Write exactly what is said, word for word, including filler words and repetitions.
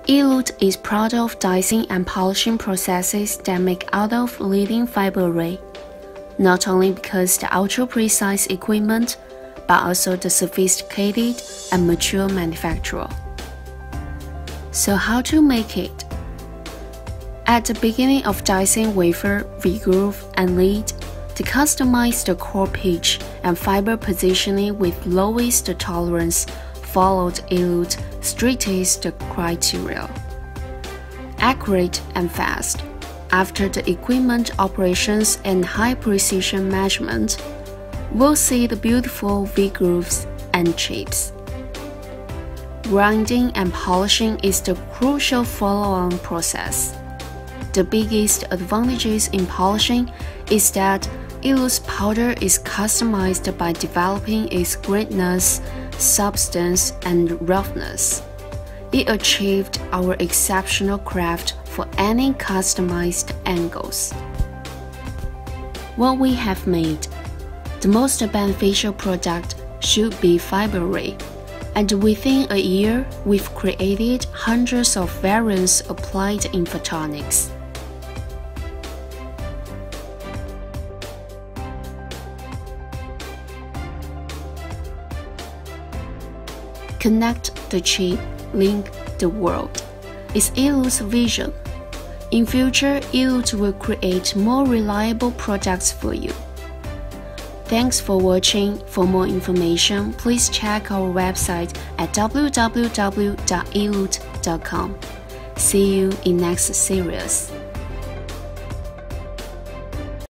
Eloot is proud of dicing and polishing processes that make out of leading fiber array, not only because the ultra-precise equipment, but also the sophisticated and mature manufacturer. So how to make it? At the beginning of dicing wafer, V-groove, and lead, to customize the core pitch and fiber positioning with lowest tolerance, followed Eloot's strictest criteria. Accurate and fast. After the equipment operations and high precision measurement, we'll see the beautiful V-grooves and chips. Grinding and polishing is the crucial follow-on process. The biggest advantages in polishing is that Eloot's powder is customized by developing its grittiness, substance, and roughness. It achieved our exceptional craft for any customized angles. What we have made. The most beneficial product should be fiber array, and within a year, we've created hundreds of variants applied in photonics. Connect the chip, link the world. It's Eloot's vision. In future, Eloot will create more reliable products for you. Thanks for watching. For more information, please check our website at w w w dot eloot dot com. See you in next series.